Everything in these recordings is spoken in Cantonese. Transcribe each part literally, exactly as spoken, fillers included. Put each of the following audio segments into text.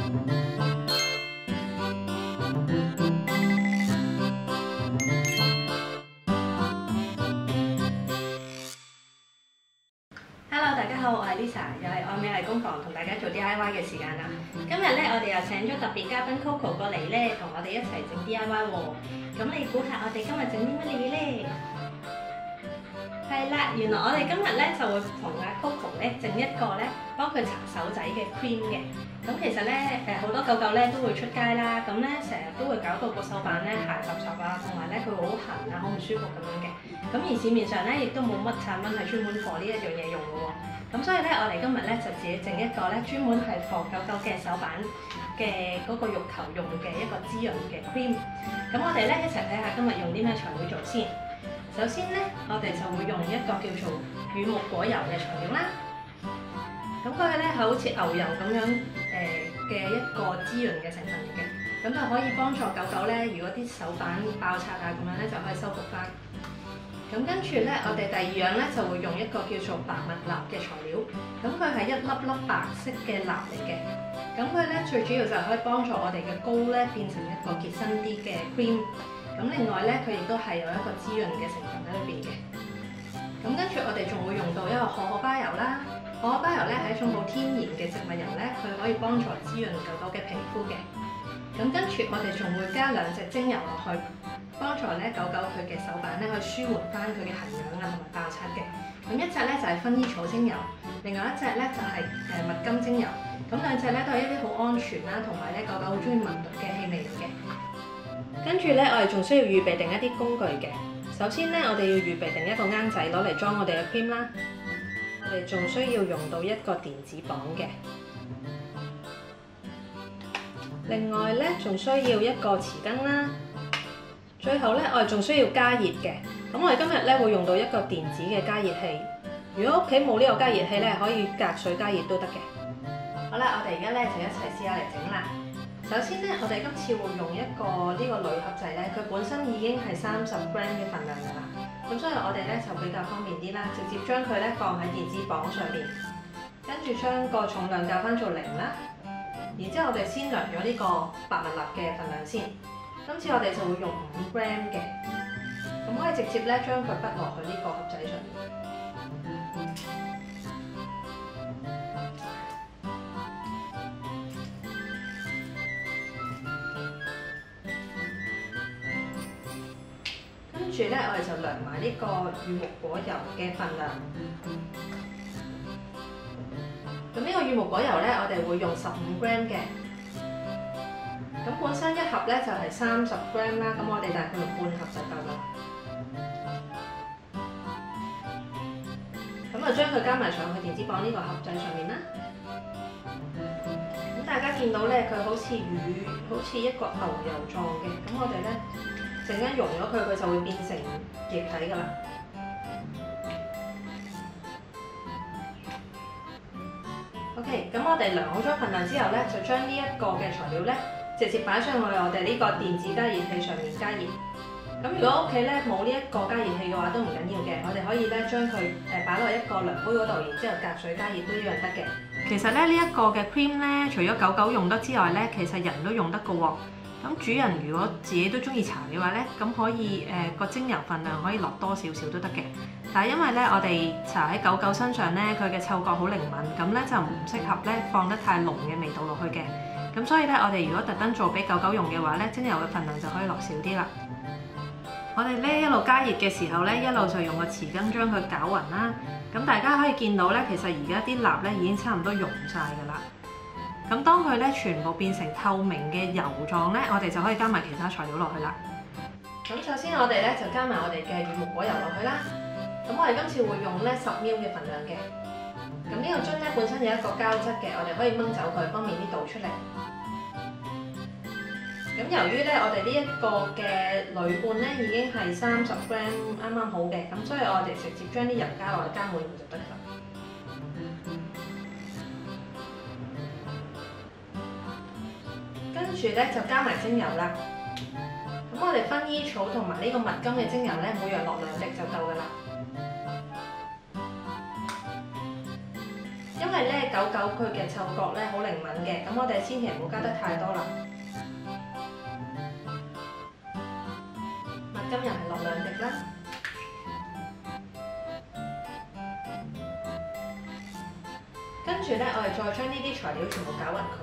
Hello， 大家好，我係 Lisa， 又係愛美麗工房同大家做 D I Y 嘅時間啦。今日咧，我哋又請咗特別嘉賓 Coco 過嚟咧，同我哋一齊整 D I Y 喎。咁你估下我哋今日整啲乜嘢咧？係啦，原來我哋今日咧就會同阿 Coco 咧整一個咧幫佢搽手仔嘅 cream 嘅。咁其實咧誒好多狗狗咧都會出街啦，咁咧成日都會搞到個手板咧鞋濕濕啊，同埋咧佢會好痕啊，好唔舒服咁樣嘅。咁而市面上咧亦都冇乜產品係專門 for 呢一樣嘢用嘅喎。咁所以咧，我哋今日咧就自己整一個咧專門係 for 狗狗嘅手板嘅嗰個肉球用嘅一個滋潤嘅 cream。咁我哋咧一齊睇下今日用啲咩材料做先。首先咧，我哋就會用一個叫做乳木果油嘅材料啦。咁佢咧係好似牛油咁樣誒嘅一個滋潤嘅成分嚟嘅，咁就可以幫助狗狗咧，如果啲手板爆擦啊咁樣咧，就可以修復翻。咁跟住咧，我哋第二樣咧就會用一個叫做白蜜蠟嘅材料，咁佢係一粒粒白色嘅蠟嚟嘅。咁佢咧最主要就係可以幫助我哋嘅膏咧變成一個結身啲嘅 cream。咁另外咧，佢亦都係有一個滋潤嘅成分喺裏邊嘅。咁跟住我哋仲會用到一個可可巴油啦。可可巴油咧係一種好天然嘅植物油咧，佢可以幫助滋潤狗狗嘅皮膚嘅。咁跟住我哋仲會加兩隻精油落去，幫助咧狗狗佢嘅手板咧去舒緩翻佢嘅痕癢啊同埋爆擦嘅。咁一隻咧就係薰衣草精油，另外一隻咧就係誒蜜柑精油。咁兩隻咧都係一啲好安全啦，同埋咧狗狗好中意聞到嘅氣味嚟嘅。跟住咧，我哋仲需要預備定一啲工具嘅。首先咧，我哋要預備定一個罌仔攞嚟裝我哋嘅 cream 啦。我哋仲需要用到一個電子磅嘅。另外咧，仲需要一個匙羹啦。最後咧，我哋仲需要加熱嘅。咁我哋今日咧會用到一個電子嘅加熱器。如果屋企冇呢個加熱器咧，可以隔水加熱都得嘅。好啦，我哋而家咧就一齊試下嚟整啦。首先咧，我哋今次會用一個呢個鋁盒仔咧，佢本身已經係三十 gram 嘅份量㗎啦。咁所以我哋咧就比較方便啲啦，直接將佢咧放喺電子磅上邊，跟住將個重量校翻做零啦。然之後我哋先量咗呢個白蜜蠟嘅份量先。今次我哋就會用五 gram 嘅，咁可以直接咧將佢筆落去呢個盒仔上面。跟住咧，我哋就量埋呢個乳木果油嘅份量。咁呢個乳木果油咧，我哋會用十五 gram 嘅。咁本身一盒咧就係三十 gram 啦，咁我哋大概用半盒就夠啦。咁就將佢加埋上去電子磅呢個盒仔上面啦。咁大家見到咧，佢好似乳，好似一個牛油狀嘅。咁我哋咧陣間溶咗佢，佢就會變成液體㗎啦。OK， 咁我哋量好咗份量之後咧，就將呢一個嘅材料咧，直接擺上去我哋呢個電子加熱器上面加熱。咁如果屋企咧冇呢一個加熱器嘅話，都唔緊要嘅，我哋可以咧將佢誒擺落一個量杯嗰度，然之後隔水加熱都一樣得嘅。其實咧呢一個嘅 cream 咧，除咗狗狗用得之外咧，其實人都用得㗎喎。咁主人如果自己都中意搽嘅話咧，咁可以誒個、呃、精油份量可以落多少少都得嘅。但係因為咧我哋搽喺狗狗身上咧，佢嘅嗅覺好靈敏，咁咧就唔適合咧放得太濃嘅味道落去嘅。咁所以咧，我哋如果特登做俾狗狗用嘅話咧，精油嘅份量就可以落少啲啦。我哋咧一路加熱嘅時候咧，一路就用個匙羹將佢攪勻啦。咁大家可以見到咧，其實而家啲蠟咧已經差唔多溶晒㗎啦。咁當佢咧全部變成透明嘅油狀咧，我哋就可以加埋其他材料落去啦。咁首先我哋咧就加埋我哋嘅乳木果油落去啦。咁我哋今次會用咧十 ml 嘅份量嘅。咁呢個樽咧本身有一個膠質嘅，我哋可以掹走佢，方便啲倒出嚟。咁由於咧我哋呢一個嘅鋁罐咧已經係三十 gram 啱啱好嘅，咁所以我哋直接將啲油加落去，加滿就得啦。跟住咧就加埋精油啦。咁我哋薰衣草同埋呢個蜜柑嘅精油咧，每樣落兩滴就夠噶啦。因因為咧狗狗佢嘅嗅覺咧好靈敏嘅，咁我哋千祈唔好加得太多啦。蜜柑又係落兩滴啦。跟住咧，我哋再將呢啲材料全部攪勻佢。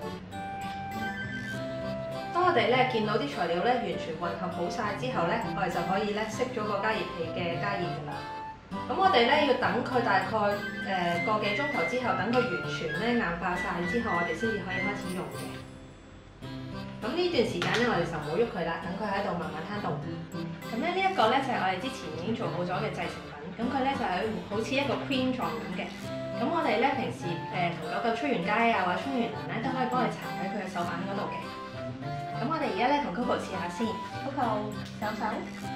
當我哋咧見到啲材料咧完全混合好晒之後咧，我哋就可以咧熄咗個加熱器嘅加熱㗎啦。咁我哋咧要等佢大概誒、呃、個幾鐘頭之後，等佢完全咧硬化晒之後，我哋先至可以開始用嘅。咁呢段時間咧，我哋就唔好喐佢啦，等佢喺度慢慢攤凍。咁咧呢一個咧就係我哋之前已經做好咗嘅製成品，咁佢咧就係好似一個 cream 狀咁嘅。咁我哋咧平時誒同狗狗出完街啊，或者沖完涼咧，都可以幫佢搽喺佢嘅手板嗰度嘅。咁我哋而家咧同 Coco 試下先 ，Coco 手手。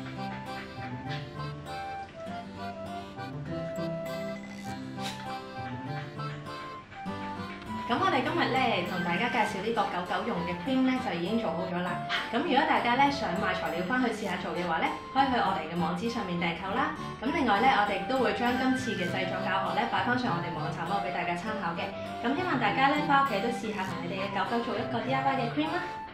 咁我哋今日咧同大家介紹呢個狗狗用嘅 cream 咧就已經做好咗啦。咁如果大家咧想買材料翻去試下做嘅話咧，可以去我哋嘅網址上面訂購啦。咁另外咧，我哋亦都會將今次嘅製作教學咧擺翻上我哋網站嗰度俾大家參考嘅。咁希望大家咧翻屋企都試下同你哋嘅狗狗做一個 D I Y 嘅 cream啦。